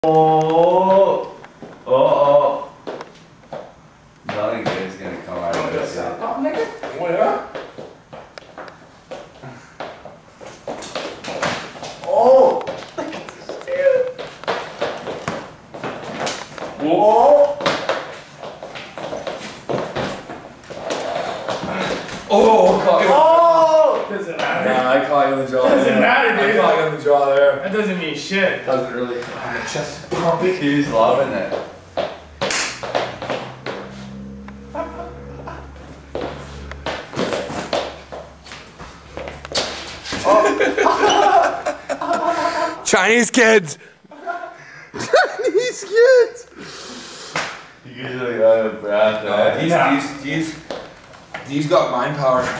Oh. Oh. Nothing good is gonna come out of this. Oh, nigga. Where? Oh. Whoa. Oh, caught you. Oh. Doesn't matter. Nah, I caught you in the jaw. Doesn't matter, dude. I caught you in the jaw there. That doesn't mean shit. Doesn't really. My chest pumping. He's loving it. Chinese kids. Chinese kids. You usually out of breath. These got mind power.